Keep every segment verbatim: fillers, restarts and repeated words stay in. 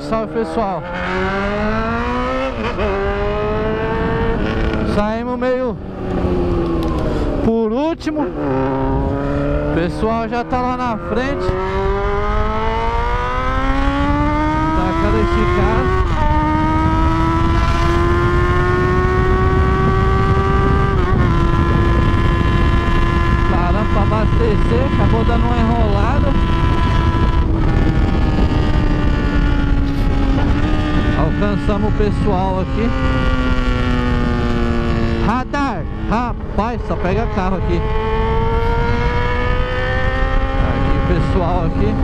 salve pessoal. Saímos meio por último. O pessoal já tá lá na frente. Dá aquela esticada. Paramos pra abastecer, acabou dando uma enrolada. Alcançamos o pessoal aqui. Radar! Rapaz, só pega carro aqui. Aqui o pessoal aqui.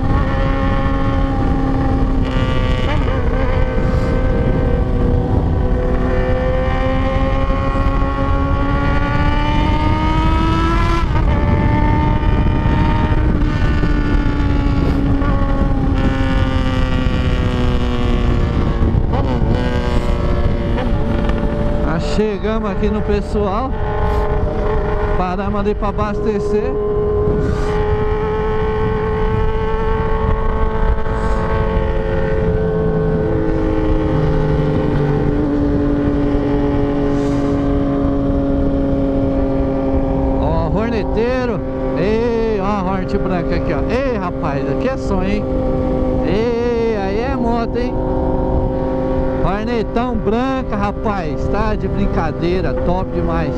Chegamos aqui no pessoal. Paramos ali para abastecer. Ó, horneteiro. Ei, ó a Hornet branca aqui, ó. Ei, rapaz, aqui é sonho, hein? Ei, aí é moto, hein? Hornetão branca, rapaz, tá de brincadeira, top demais.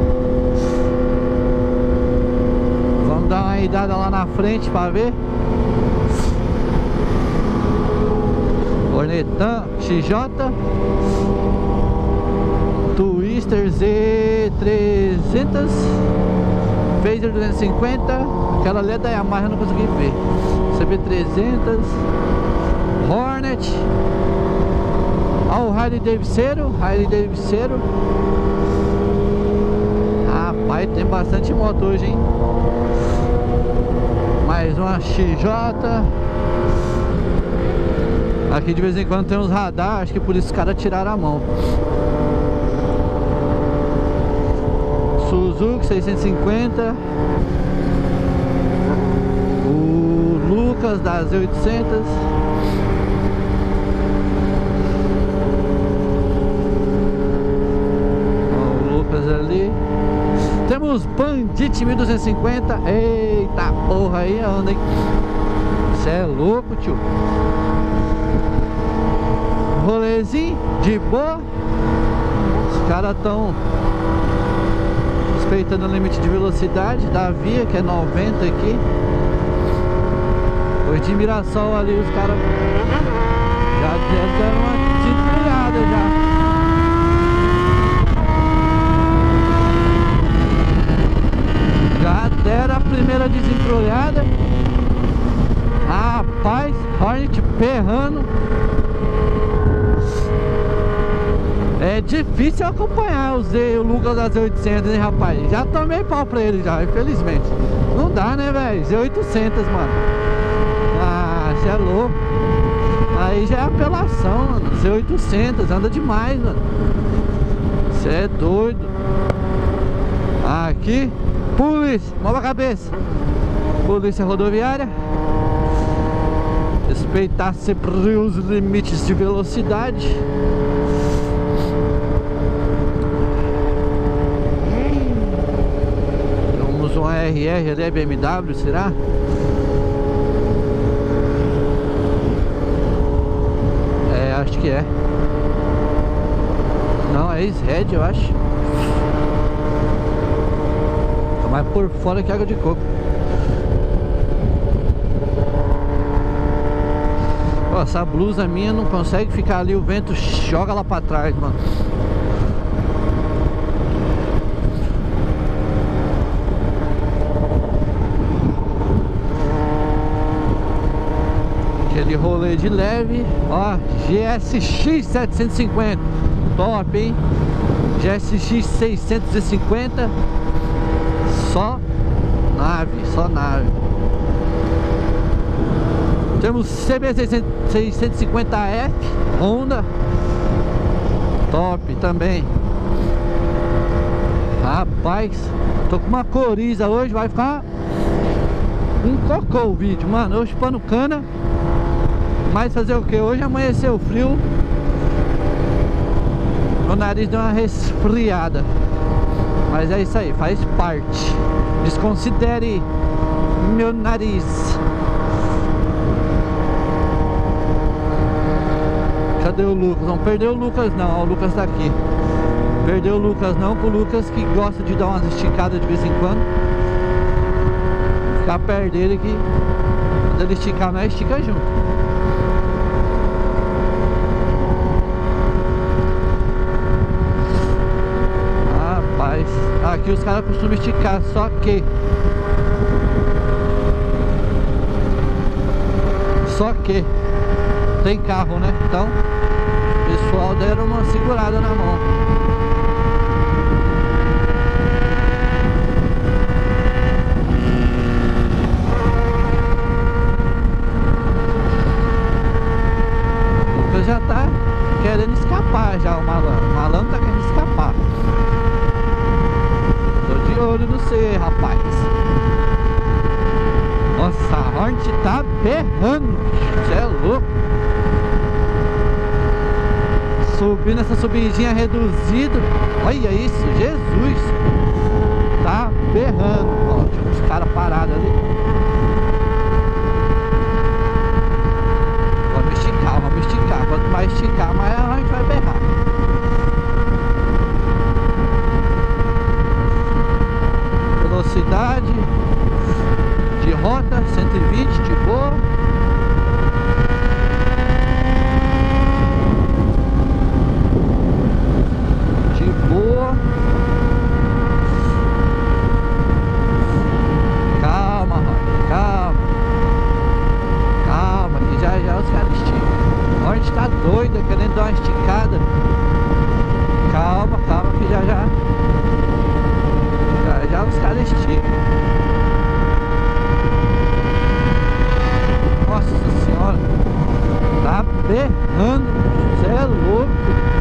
Vamos dar uma idada lá na frente pra ver. Hornetão X J Twister Z trezentos, Phaser duzentos e cinquenta. Aquela ali é da Yamaha, eu não consegui ver. C B trezentos, Hornet. Olha o Harley Davidson, Harley Davidson. Rapaz, tem bastante moto hoje, hein? Mais uma X J. Aqui de vez em quando tem uns radar, acho que por isso os caras tiraram a mão. Suzuki seiscentos e cinquenta. O Lucas da Z oitocentos. Ali temos Bandit mil duzentos e cinquenta. Eita porra, aí anda, hein? Cê é louco, tio. Rolezinho de boa. Os caras tão respeitando o limite de velocidade da via, que é noventa aqui. Hoje de Mirassol ali os caras já deram uma desenfreada já. Já deram a primeira desentrolhada. Rapaz, Hornet perrando. É difícil acompanhar o, Z, o Lucas da Z oitocentos, hein, rapaz? Já tomei pau pra ele já, infelizmente. Não dá, né, velho? Z oitocentos, mano. Ah, você é louco. Aí já é apelação, mano. Z oitocentos, anda demais, mano. Você é doido. Aqui, polícia, mova a cabeça. Polícia rodoviária. Respeitar sempre os limites de velocidade. Vamos um R R ali, B M W, será? É, acho que é. Não, é S-Red, eu acho. Mas por fora que é água de coco. Ó, essa blusa minha não consegue ficar ali, o vento joga lá pra trás, mano. Aquele rolê de leve. Ó, G S X setecentos e cinquenta. Top, hein? G S X seiscentos e cinquenta. Só nave, só nave. Temos C B seiscentos e cinquenta F Honda. Top também. Rapaz, tô com uma coriza hoje, vai ficar um cocô o vídeo, mano. Eu chupando cana. Mas fazer o que? Hoje amanheceu frio. Meu nariz deu uma resfriada. Mas é isso aí, faz parte. Desconsidere meu nariz. Cadê o Lucas? Não perdeu o Lucas não, o Lucas tá aqui. Perdeu o Lucas não, pro Lucas que gosta de dar umas esticadas de vez em quando. Ficar perto dele que quando ele esticar, nós estica junto. Rapaz, aqui os caras costumam esticar, só que Só que tem carro, né? Então o pessoal deram uma segurada na mão. Já tá querendo escapar já o malandro. O malandro tá querendo escapar. Tô de olho no você, rapaz. Nossa, a Hornet tá berrando. Você é louco. Subindo essa subidinha reduzida. Olha isso, Jesus. Tá berrando. Ó, tinha uns caras parados ali. Vamos esticar, quanto mais esticar, mais a gente vai berrar. Velocidade de rota cento e vinte de boa. De boa. Calma, Roy, calma. Calma, que já já os caras esticam. A gente tá doida, querendo dar uma esticada. Calma, calma que já já Já já os caras esticam. Nossa senhora, tá berrando. Você é louco.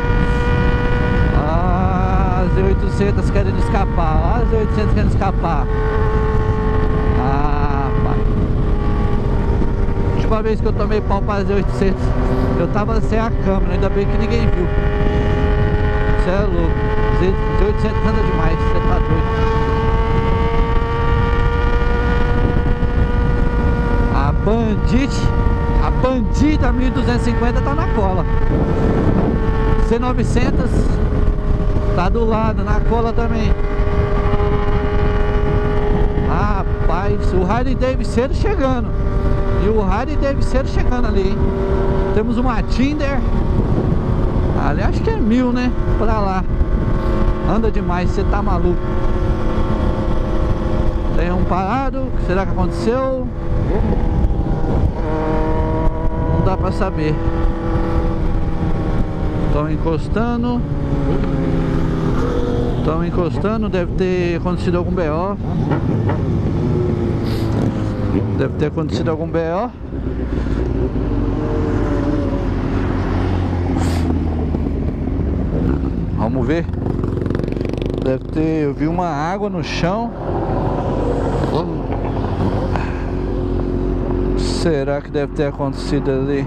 Ah, as oitocentas querendo escapar. Ah, as oitocentas querendo escapar. Ah, pai. Última vez que eu tomei pau para as oitocentas, eu tava sem a câmera, ainda bem que ninguém viu. Você é louco. oitocentos anda demais, você tá doido. A Bandit, a bandida mil duzentos e cinquenta tá na cola. C novecentos tá do lado, na cola também. Rapaz, o Harley Davidson chegando. E o Harley Davidson chegando ali, hein? Temos uma Tinder. Ali acho que é mil, né? Pra lá. Anda demais, você tá maluco. Tem um parado. O que será que aconteceu? Não dá pra saber. Estão encostando. Estão encostando. Deve ter acontecido algum B O. Deve ter acontecido algum B O. Vamos ver. Deve ter, eu vi uma água no chão. Será que deve ter acontecido ali?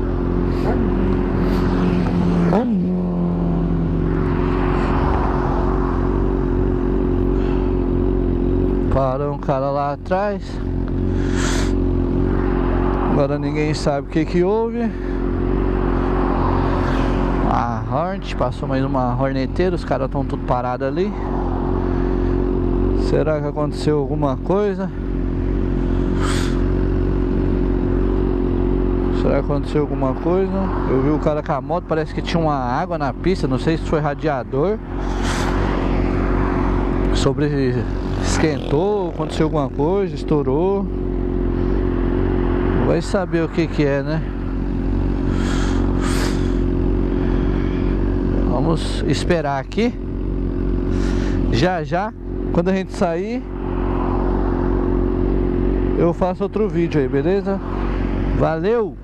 Parou um cara lá atrás. Agora ninguém sabe o que que houve. A Hornet, passou mais uma horneteira. Os caras estão tudo parados ali. Será que aconteceu alguma coisa? Será que aconteceu alguma coisa? Eu vi o cara com a moto, parece que tinha uma água na pista. Não sei se foi radiador. Sobre... esquentou, aconteceu alguma coisa, estourou. Vai saber o que que é, né? Vamos esperar aqui. Já já, quando a gente sair, eu faço outro vídeo aí, beleza? Valeu!